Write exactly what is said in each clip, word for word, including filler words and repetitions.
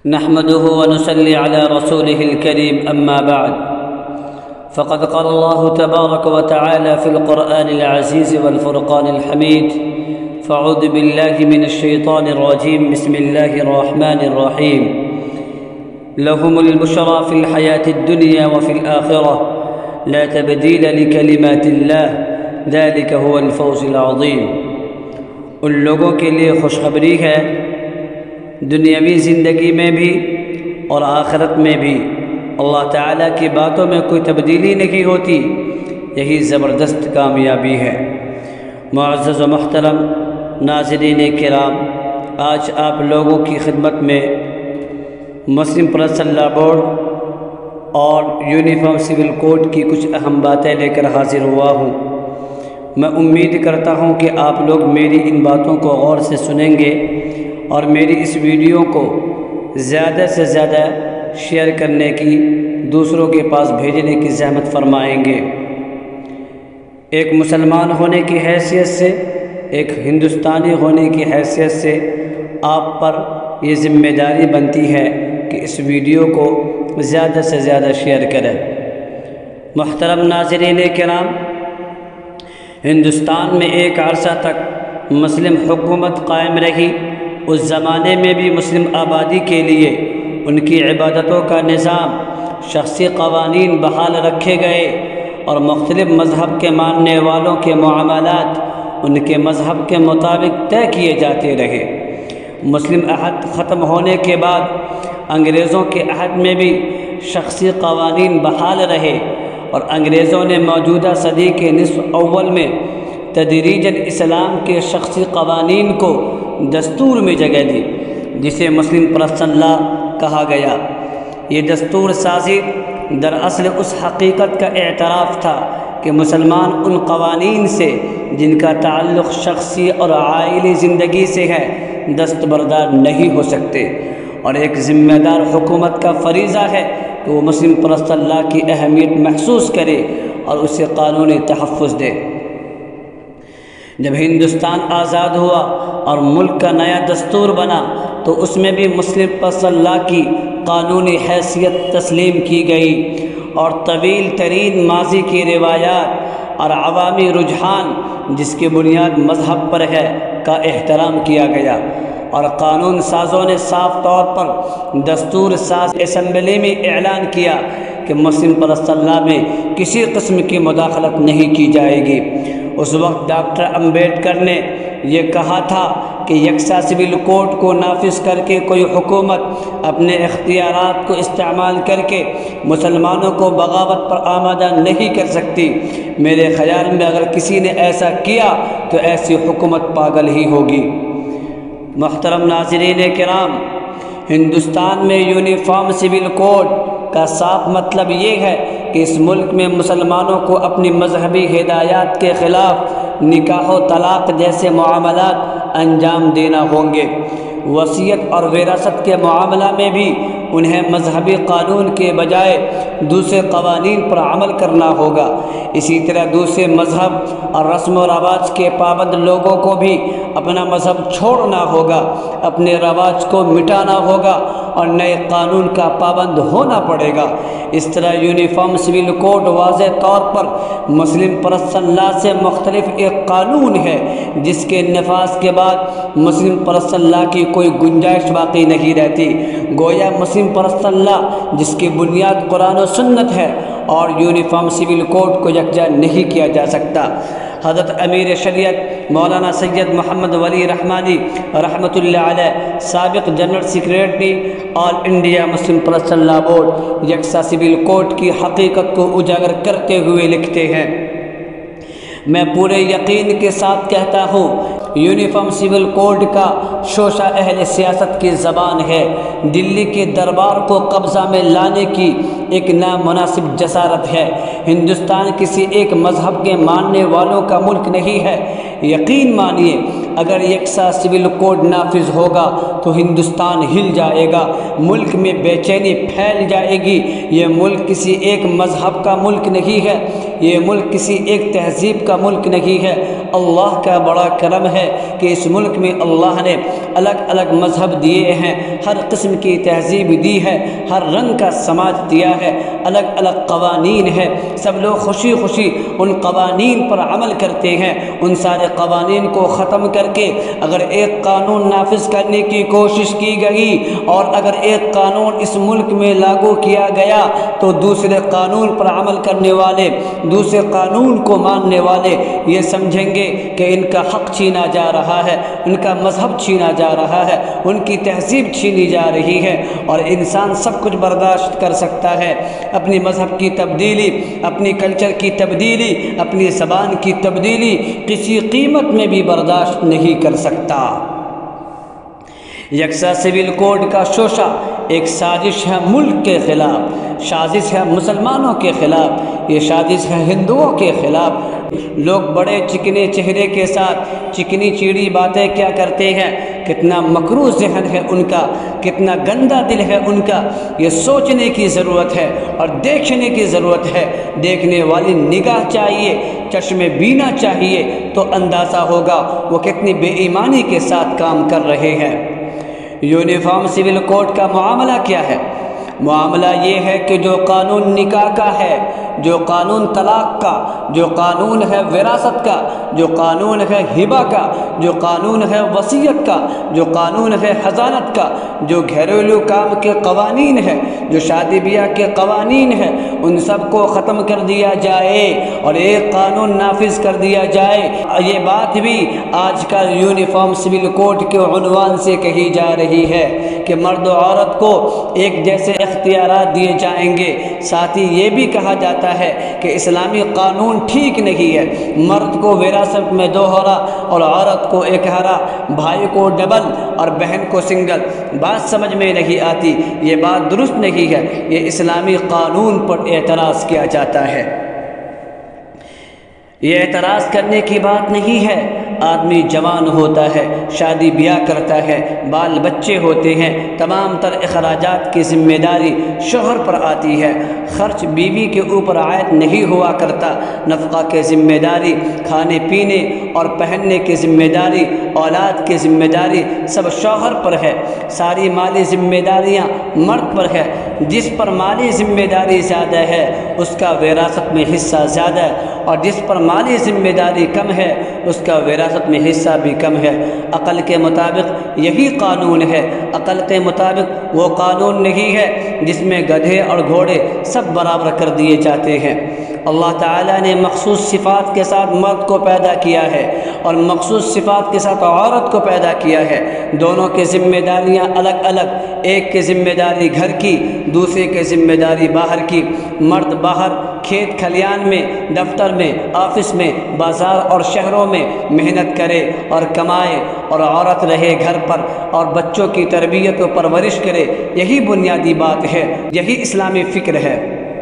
نحمده ونصلي على رسوله الكريم أما بعد فقد قال الله تبارك وتعالى في القرآن العزيز والفرقان الحميد فأعوذ بالله من الشيطان الرجيم بسم الله الرحمن الرحيم لهم البشرى في الحياة الدنيا وفي الآخرة لا تبديل لكلمات الله ذلك هو الفوز العظيم۔ ان لوگوں کے لیے خوشخبری ہے دنیاوی زندگی میں بھی اور آخرت میں بھی اللہ تعالیٰ کی باتوں میں کوئی تبدیلی نہیں ہوتی، یہی زبردست کامیابی ہے۔ معزز و محترم ناظرین کرام، آج آپ لوگوں کی خدمت میں مسلم پریس لا بورڈ اور یونیفارم سول کوڈ کی کچھ اہم باتیں لے کر حاضر ہوا ہوں۔ میں امید کرتا ہوں کہ آپ لوگ میری ان باتوں کو غور سے سنیں گے اور میری اس ویڈیو کو زیادہ سے زیادہ شیئر کرنے کی، دوسروں کے پاس بھیجنے کی زحمت فرمائیں گے۔ ایک مسلمان ہونے کی حیثیت سے، ایک ہندوستانی ہونے کی حیثیت سے آپ پر یہ ذمہ داری بنتی ہے کہ اس ویڈیو کو زیادہ سے زیادہ شیئر کریں۔ محترم ناظرین کرام، ہندوستان میں ایک عرصہ تک مسلم حکومت قائم رہی۔ اس زمانے میں بھی مسلم آبادی کے لیے ان کی عبادتوں کا نظام، شخصی قوانین بحال رکھے گئے اور مختلف مذہب کے ماننے والوں کے معاملات ان کے مذہب کے مطابق طے کیے جاتے رہے۔ مسلم عہد ختم ہونے کے بعد انگریزوں کے عہد میں بھی شخصی قوانین بحال رہے اور انگریزوں نے موجودہ صدی کے نصف اول میں تدریجاً اسلام کے شخصی قوانین کو دستور میں جگہ دی، جسے مسلم پریس لا کہا گیا۔ یہ دستور سازی دراصل اس حقیقت کا اعتراف تھا کہ مسلمان ان قوانین سے جن کا تعلق شخصی اور عائلی زندگی سے ہے دستبردار نہیں ہو سکتے، اور ایک ذمہ دار حکومت کا فریضہ ہے کہ وہ مسلم پریس لا کی اہمیت محسوس کرے اور اسے قانونی تحفظ دے۔ جب ہندوستان آزاد ہوا اور ملک کا نیا دستور بنا تو اس میں بھی مسلم پریس لا کی قانونی حیثیت تسلیم کی گئی اور طویل ترین ماضی کی روایات اور عوامی رجحان جس کی بنیاد مذہب پر ہے کا احترام کیا گیا، اور قانون سازوں نے صاف طور پر دستور ساز اسمبلی میں اعلان کیا کہ مسلم پریس لا میں کسی قسم کی مداخلت نہیں کی جائے گی۔ اس وقت ڈاکٹر امبیڈکر نے یہ کہا تھا کہ یکساں سول کوڈ کو نافذ کر کے کوئی حکومت اپنے اختیارات کو استعمال کر کے مسلمانوں کو بغاوت پر آمادہ نہیں کر سکتی۔ میرے خیال میں اگر کسی نے ایسا کیا تو ایسی حکومت پاگل ہی ہوگی۔ محترم ناظرین کرام، ہندوستان میں یونیفارم سول کوڈ کا صاف مطلب یہ ہے کہ اس ملک میں مسلمانوں کو اپنی مذہبی ہدایات کے خلاف نکاح و طلاق جیسے معاملات انجام دینا ہوں گے۔ وصیت اور وراثت کے معاملہ میں بھی انہیں مذہبی قانون کے بجائے دوسرے قوانین پر عمل کرنا ہوگا۔ اسی طرح دوسرے مذہب اور رسم و رواج کے پابند لوگوں کو بھی اپنا مذہب چھوڑنا ہوگا، اپنے رواج کو مٹانا ہوگا اور نئے قانون کا پابند ہونا پڑے گا۔ اس طرح یونیفارم سول کوڈ واضح طور پر مسلم پریس لا سے مختلف ایک قانون ہے جس کے نفاذ کے بعد مسلم پریس لا کی کوئی گنجائش باقی نہیں رہتی۔ گویا مسلم پریس لا جس کی بنیاد قرآن و سنت ہے اور یونیفارم سول کوڈ کو یکجا نہیں کیا جا سکتا۔ حضرت امیر شریعت مولانا سید محمد ولی رحمانی رحمۃ اللہ علیہ، سابق جنرل سیکریٹری آل انڈیا مسلم پریس لا بورڈ، یکساں سول کوڈ کی حقیقت کو اجاگر کرتے ہوئے لکھتے ہیں، میں پورے یقین کے ساتھ کہتا ہوں یونیفارم سول کوڈ کا شوشہ اہل سیاست کی زبان ہے۔ دلی کے دربار کو قبضہ میں لانے کی ایک نامناسب جسارت ہے۔ ہندوستان کسی ایک مذہب کے ماننے والوں کا ملک نہیں ہے۔ یقین مانیے اگر یکساں سول کوڈ نافذ ہوگا تو ہندوستان ہل جائے گا، ملک میں بے چینی پھیل جائے گی۔ یہ ملک کسی ایک مذہب کا ملک نہیں ہے، یہ ملک کسی ایک تہذیب کا ملک نہیں ہے، اللہ کا بڑا کرم ہے کہ اس ملک میں اللہ نے الگ الگ مذہب دیے ہیں، ہر قسم کی تہذیب دی ہے، ہر رنگ کا سماج دیا ہے، الگ الگ قوانین ہے، سب لوگ خوشی خوشی ان قوانین پر عمل کرتے ہیں۔ ان سارے قوانین کو ختم کر کے اگر ایک قانون نافذ کرنے کی کوشش کی گئی اور اگر ایک قانون اس ملک میں لاگو کیا گیا تو دوسرے قانون پر عمل کرنے والے، دوسرے قانون کو ماننے والے یہ سمجھیں گے کہ ان کا حق چھینا جا رہا ہے، ان کا مذہب چھینا جا رہا ہے، ان کی تہذیب چھینی جا رہی ہے۔ اور انسان سب کچھ برداشت کر سکتا ہے، اپنی مذہب کی تبدیلی، اپنی کلچر کی تبدیلی، اپنی زبان کی تبدیلی کسی قیمت میں بھی برداشت نہیں کر سکتا۔ یکساں سول کوڈ کا شوشہ ایک سازش ہے ملک کے خلاف، سازش ہے مسلمانوں کے خلاف، یہ سازش ہے ہندوؤں کے خلاف۔ لوگ بڑے چکنے چہرے کے ساتھ چکنی چیڑی باتیں کیا کرتے ہیں، کتنا مکروہ ذہن ہے ان کا، کتنا گندا دل ہے ان کا، یہ سوچنے کی ضرورت ہے اور دیکھنے کی ضرورت ہے۔ دیکھنے والی نگاہ چاہیے، چشم بینا چاہیے، تو اندازہ ہوگا وہ کتنی بے ایمانی کے ساتھ کام کر رہے ہیں۔ یونیفارم سول کوڈ کا معاملہ کیا ہے؟ معاملہ یہ ہے کہ جو قانون نکاح کا ہے، جو قانون طلاق کا، جو قانون ہے وراثت کا، جو قانون ہے ہبہ کا، جو قانون ہے وصیت کا، جو قانون ہے حضانت کا، جو گھریلو کام کے قوانین ہے، جو شادی بیاہ کے قوانین ہیں، ان سب کو ختم کر دیا جائے اور ایک قانون نافذ کر دیا جائے۔ یہ بات بھی آج کل یونیفارم سول کوڈ کے عنوان سے کہی جا رہی ہے کہ مرد و عورت کو ایک جیسے اختیارات دیے جائیں گے۔ ساتھ ہی یہ بھی کہا جاتا ہے کہ اسلامی قانون ٹھیک نہیں ہے، مرد کو وراثت میں دوہرا اور عورت کو اکہرا، بھائی کو ڈبل اور بہن کو سنگل۔ بات سمجھ میں نہیں آتی، یہ بات درست نہیں ہے، یہ اسلامی قانون پر اعتراض کیا جاتا ہے۔ یہ اعتراض کرنے کی بات نہیں ہے۔ آدمی جوان ہوتا ہے، شادی بیاہ کرتا ہے، بال بچے ہوتے ہیں، تمام تر اخراجات کی ذمہ داری شوہر پر آتی ہے۔ خرچ بیوی کے اوپر عائد نہیں ہوا کرتا، نفقہ کی ذمہ داری، کھانے پینے اور پہننے کی ذمہ داری، اولاد کی ذمہ داری سب شوہر پر ہے۔ ساری مالی ذمہ داریاں مرد پر ہے۔ جس پر مالی ذمہ داری زیادہ ہے اس کا وراثت میں حصہ زیادہ ہے، اور جس پر مالی ذمہ داری کم ہے اس کا وراثت میں حصہ بھی کم ہے۔ عقل کے مطابق یہی قانون ہے، عقل کے مطابق وہ قانون نہیں ہے جس میں گدھے اور گھوڑے سب برابر کر دیے جاتے ہیں۔ اللہ تعالیٰ نے مخصوص صفات کے ساتھ مرد کو پیدا کیا ہے اور مخصوص صفات کے ساتھ عورت کو پیدا کیا ہے۔ دونوں کی ذمہ داریاں الگ الگ، ایک کی ذمہ داری گھر کی، دوسرے کی ذمہ داری باہر کی۔ مرد باہر کھیت کھلیان میں، دفتر میں، آفس میں، بازار اور شہروں میں محنت کرے اور کمائے، اور عورت رہے گھر پر اور بچوں کی تربیت و پرورش کرے۔ یہی بنیادی بات ہے، یہی اسلامی فکر ہے۔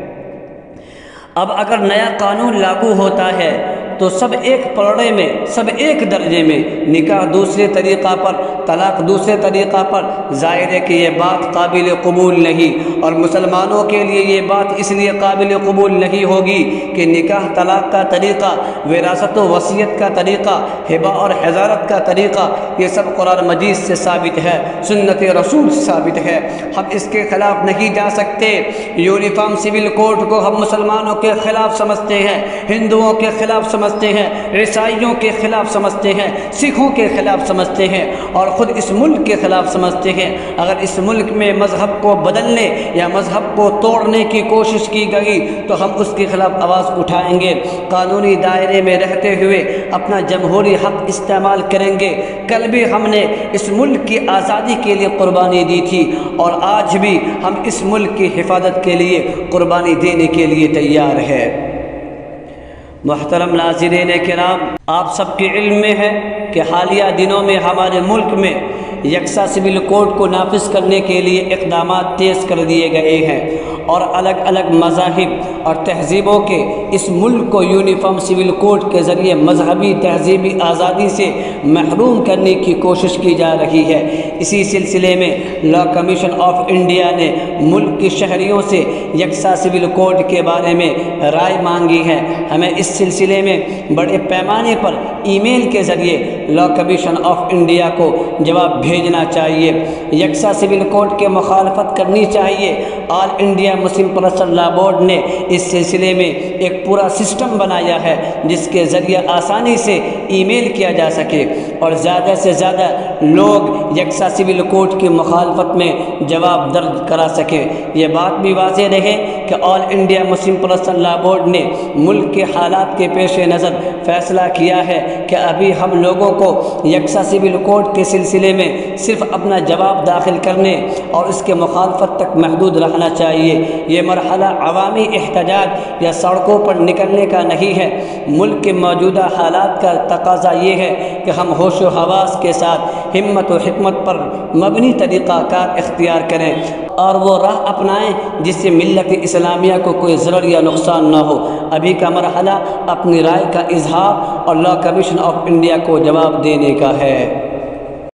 اب اگر نیا قانون لاگو ہوتا ہے تو سب ایک پلڑے میں، سب ایک درجے میں، نکاح دوسرے طریقہ پر، طلاق دوسرے طریقہ پر، ظاہر ہے کہ یہ بات قابل قبول نہیں، اور مسلمانوں کے لیے یہ بات اس لیے قابل قبول نہیں ہوگی کہ نکاح طلاق کا طریقہ، وراثت و وصیت کا طریقہ، ہبہ اور حضانت کا طریقہ، یہ سب قرآن مجید سے ثابت ہے، سنت رسول سے ثابت ہے۔ ہم اس کے خلاف نہیں جا سکتے۔ یونیفارم سول کوڈ کو ہم مسلمانوں کے خلاف سمجھتے ہیں، ہندوؤں کے خلاف سمجھتے ہیں، عیسائیوں کے خلاف سمجھتے ہیں، سکھوں کے خلاف سمجھتے ہیں، اور خود اس ملک کے خلاف سمجھتے ہیں۔ اگر اس ملک میں مذہب کو بدلنے یا مذہب کو توڑنے کی کوشش کی گئی تو ہم اس کے خلاف آواز اٹھائیں گے، قانونی دائرے میں رہتے ہوئے اپنا جمہوری حق استعمال کریں گے۔ کل بھی ہم نے اس ملک کی آزادی کے لیے قربانی دی تھی، اور آج بھی ہم اس ملک کی حفاظت کے لیے قربانی دینے کے لیے تیار ہے۔ محترم ناظرین کرام، آپ سب کے علم میں ہے کہ حالیہ دنوں میں ہمارے ملک میں یکساں سول کوڈ کو نافذ کرنے کے لیے اقدامات تیز کر دیے گئے ہیں، اور الگ الگ مذاہب اور تہذیبوں کے اس ملک کو یونیفارم سول کوڈ کے ذریعے مذہبی تہذیبی آزادی سے محروم کرنے کی کوشش کی جا رہی ہے۔ اسی سلسلے میں لا کمیشن آف انڈیا نے ملک کے شہریوں سے یکساں سول کوڈ کے بارے میں رائے مانگی ہے۔ ہمیں اس سلسلے میں بڑے پیمانے پر ای میل کے ذریعے لا کمیشن آف انڈیا کو جواب بھیجنا چاہیے۔ یکساں سول کوڈ کے مخالفت کرنی چاہیے۔ آل انڈیا مسلم پرسنل لا بورڈ نے اس سلسلے میں ایک پورا سسٹم بنایا ہے جس کے ذریعے آسانی سے ای میل کیا جا سکے اور زیادہ سے زیادہ لوگ یکساں سول کوڈ کی مخالفت میں جواب درج کرا سکے۔ یہ بات بھی واضح رہے کہ آل انڈیا مسلم پرسنل لا بورڈ نے ملک کے حالات کے پیش نظر فیصلہ کیا ہے کہ ابھی ہم لوگوں کو یکساں سول کوڈ کے سلسلے میں صرف اپنا جواب داخل کرنے اور اس کے مخالفت تک محدود رہنا چاہیے۔ یہ مرحلہ عوامی احتجاج یا سڑکوں پر نکلنے کا نہیں ہے۔ ملک کے موجودہ حالات کا تقاضا یہ ہے کہ ہم ہوش و حواس کے ساتھ ہمت و حکمت پر مبنی طریقہ کار اختیار کریں اور وہ راہ اپنائیں جس سے ملت اسلامیہ کو کوئی ضرر یا نقصان نہ ہو۔ ابھی کا مرحلہ اپنی رائے کا اظہار اور لا کمیشن آف انڈیا کو جواب دینے کا ہے۔